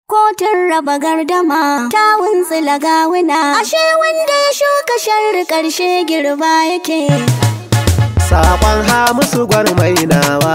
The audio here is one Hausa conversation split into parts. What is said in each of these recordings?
Kotun raba gardama ta wuntsila gawuna, ashe wanda ya shuka sharri ƙarshe girba yake. Sabon Hamisu Gwarmainawa,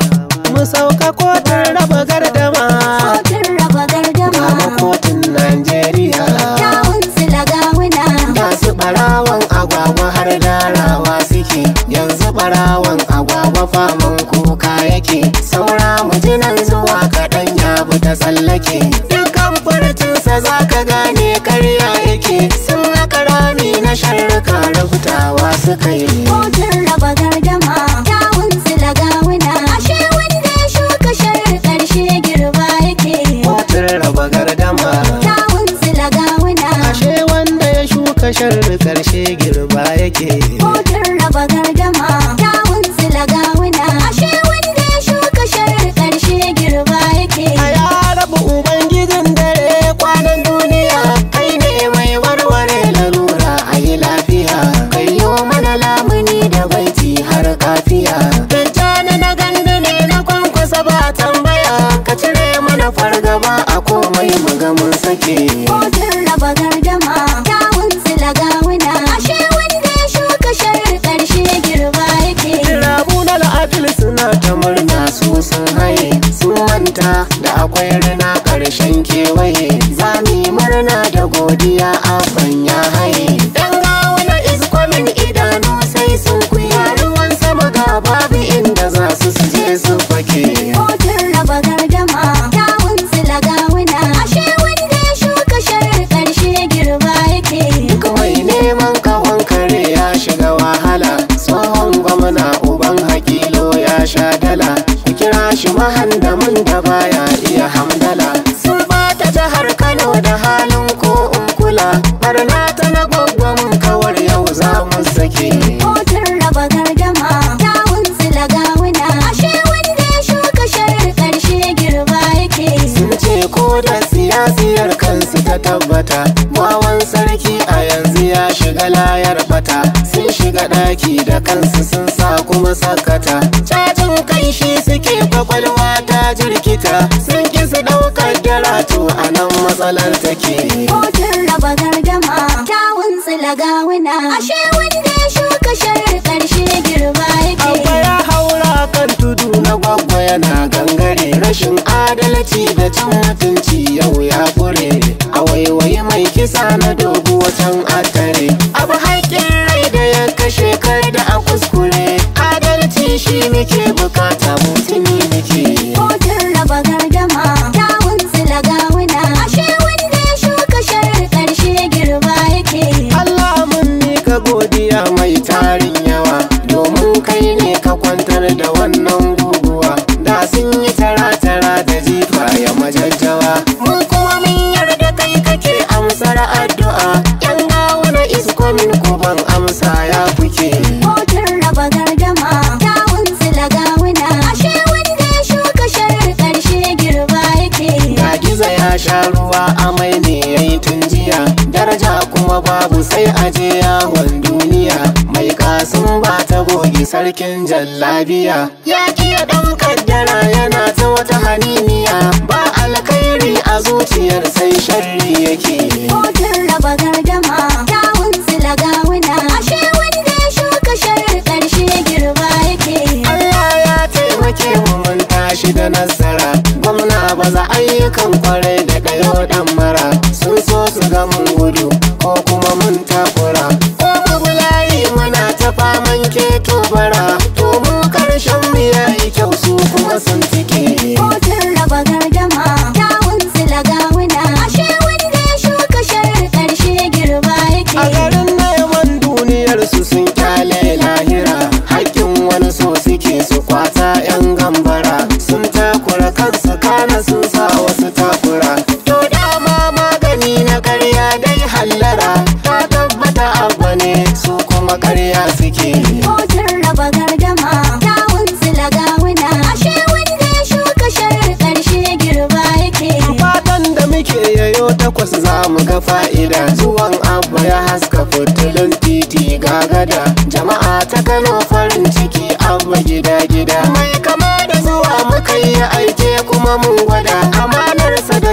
mu sauka kotun raba gardama. Kotun raba gardama, kama kotun Najeriya ta wuntsila gawuna. Masu ɓarawon agwagwa har darawa suke, yanzu ɓarawon agwagwa faman kuka yake. Saura mujinan zuwa kaɗan ya bi ta tsallake, dukkan furcinsa za ka gane karya yake. Sun haka rami na sharruka rubutawa suka yi. Kotun raba gardama ta wuntsila gawuna, ashe wanda ya shuka sharri ƙarshe girba yake. Kotun raba gardama ta wuntsila gawuna, ashe wanda ya shuka sharri ƙarshe girba yake. Kotun raba gardama ta wuntsila gawuna, ashe wanda ya shuka sharri ƙarshe girba yake. A ya rabu ubangijin dare kwanan duniya, kai ne mai warware larura a yi lafiya. Kai yo mana lamuni da baiti har kafiya. Tijjani na gandu ne na kwankwasa ba tambaya, ka cire mana fargaba a komai muga mun sake. Kotun raba gardama ta wuntsila gawuna, ashe wanda ya shuka sharri ƙarshe girba yake. Rabu na la'adil suna ta murna su sun haye, sun manta da akwai rina ƙarshen kewaye. Za mu yi murna da godiya abban ya haye. Yan gawuna iskomin idanu sai sun kuya, ruwan sama ga babu inda za su je su fake. Kotun raba gardama ta wuntsila gawuna, ashe wanda ya shuka sharri ƙarshe girba yake. Duk mai neman kawon kare ya shiga wahala, tsohon gwamna uban hakilo ya sha dala. Ku kira shi mahandamin da baya iya hamdala. Sun bata jihar Kano da halin ko in kula, barna ta na gwaggwamin kawar yau za mu sake. Kotun raba gardama ta wuntsila gawuna, ashe wanda ya shuka sharri ƙarshe girba yake. Sun ce ko da siyasiyar kansu ta tabbata, wawan sarki a yanzu ya shiga layar bata. Sun shiga ɗaki da kansu sun sa kuma sakata, cajin kai shi suke kwakwalwa ta jirkita. Sun ƙi su ɗaukar daratu a nan matsalar take. Kotun raba gardama ta wuntsila gawuna, ashe wanda ya shuka sharri ƙarshe girba Abba yake. ya haura kan tudu na gwagwa yana gangare, rashin adalci da cin mutunci yau ya fure. A waiwayi mai kisa na dogo can atare, abu haƙƙin rai da ya kashe kar da a kuskure. Adalci shi muke bukata mutumi muke. Kotun raba gardama ta wuntsila gawuna, ashe wanda ya shuka sharri ƙarshe girba yake. Allah mun mika godiya mai tarin yawa, domin kai ne ka kwantar da wannan guguwa. Da sun yi tara-tara da jifa ya majajjawa, mun kuma mun yarda kai kake amsar addu'a. Yan gawuna iskomin kuban amsa ya kuke. Kotun raba gardama ta wuntsila gawuna, ashe wanda ya shuka sharri ƙarshe girba yake. Ga gizo ya sha ruwa amai ne ya yi tun jiya, daraja kuma babu sai aje yawon duniya. Mai kasun ba ta goge sarkin jallabiya, ya kiya ɗan kaddara yana ta wata haniniya. Ba alkhairi a zuciyar sai sharri yake. Kotun raba gardama ta wuntsila gawuna, ashe wanda ya shuka sharri ƙarshe girba yake. Allah ya taimake mu mun tashi da nasara, gwamna baza ayyukan kwarai da ɗayo ɗan mara. Sun so su ga mun gudu ko kuma mun takura, ko mu bulayi muna ta faman keto bara. To mu karshen mu yayi kyau su kuma sun tike. Kotun raba gardama ta wuntsila gawuna, ashe wanda ya shuka sharri ƙarshe girba yake. A garin neman duniyar su sun kyale lahira, haƙƙin wani so suke su kwata 'yan gambara. Sun takura kansu kana sun sa wasu takura. To dama magani na karya dai hallara, ta tabbata abba ne su kuma karya suke. Kotun raba gardama ta wuntsila gawuna, ashe wanda ya shuka sharri ƙarshe girba yake. Fatan da muke yayo takwas za mu ga fa'ida, zuwan abba ya haska fitilun titi gagada. Jama'a ta Kano farin ciki abba gida-gida, mai kama da zuwa muka yi aike kuma mun gwada. Amanarsa da tausayi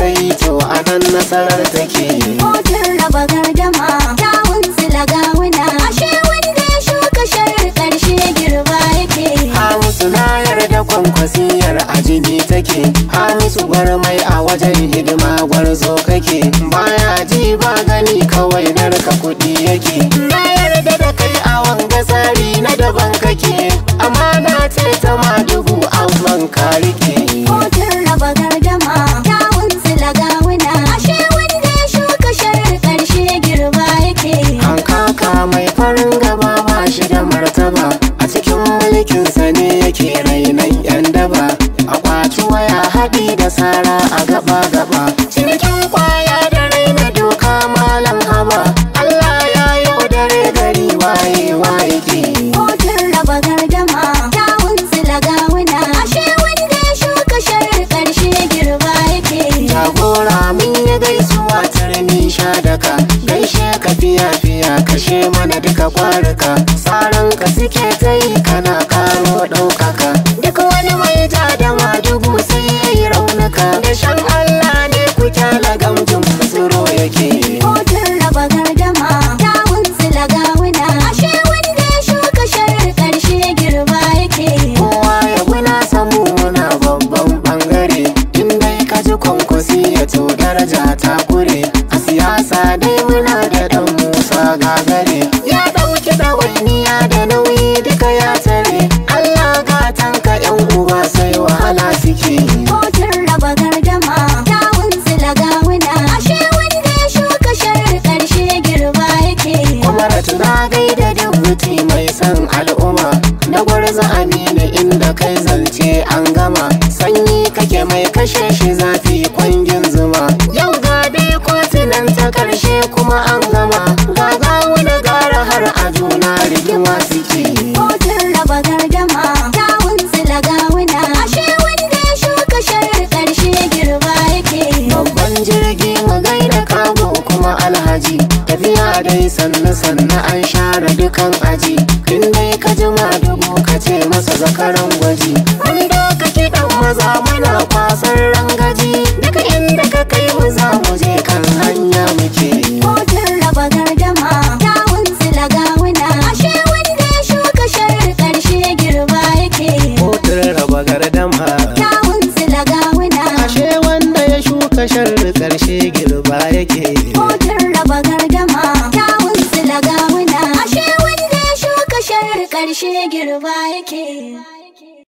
yi to anan nasarar take. Kotun raba gardama kyawun sila gawuna. Ashe wanda ya shuka sharri ƙarshe girba yake. Hamisu na yarda kwankwasiyar a jini take. Hamisu gwarmai a wajen hidima gwarzo kake. Baya ji ba gani kawai narka kuɗi yake. Na yarda da kai a wanga tsari na daban kake. Amana ce ta Madugu amman ka rike. Kotun raba gardama kyawun sila gawuna. Ashe wanda ya shuka sharri ƙarshe girba yake. Hankaka mai farin gaba ba shi da martaba. A cikin mulkinsa ne yake rainan 'yan daba. A kwaci waya haɗi da sara a gaba-gaba. Cinikin kwaya da raina doka malam haba. Allah ya yaudare gari waye ke. Kotun raba gardama kyawun sila gawuna. Ashe wanda ya shuka sharri ƙarshe girba yake. Jagora mun yi gaisuwa turmi sha daka. Gaishe ka fiya kashe mana duka kwaruka. Saran ka suke ta yi kana karo ɗaukaka. Duk wani mai ja da Madugu sai ya yi raunuka. Da shan Allah ne ku kyala gamjin tsiro yake. Kotun raba gardama kyawun sila gawuna. Ashe wanda ya shuka sharri ƙarshe girba yake. Kowa ya guna samu muna babban bangare. In dai ka ji kwankwasi ya to daraja ta kure. A siyasa dai muna da ɗan Musa gagare. Ya ɗauki ɗawainiya da nauyi duka ya tare. Allah gatanka 'yan uba sai wahala suke. Kotun raba gardama kyawun sila gawuna. Ashe wanda ya shuka sharri ƙarshe girba yake. Kuma da tuna gaida dubuti mai son al'umma. Na gwarza Aminu inda kai zance an gama. Sanyi kake mai kashe shi zafi kwangin zuma. Yau ga dai kotunan ta karshe kuma an gama. Ga gawuna gara har a juna rigima suke. Kotun raba gardama kyawun sila gawuna. Ashe wanda ya shuka sharri ƙarshe girba yake. Babban jirgi mu gaida kago kuma alhaji. Tafiya dai sannu an share dukan aji. In dai ka ji Madugu ka ce masa zakaran gwaji. Mun doka kiɗan maza muna kwasar rangaji. Duka inda ka kai mu za mu je kan hanya muke. Kotun raba gardama kyawun sila gawuna. Ashe wanda ya shuka sharri ƙarshe girba yake. Kotun raba gardama Kyawun sila gawuna. ashe wanda ya shuka sharri ƙarshe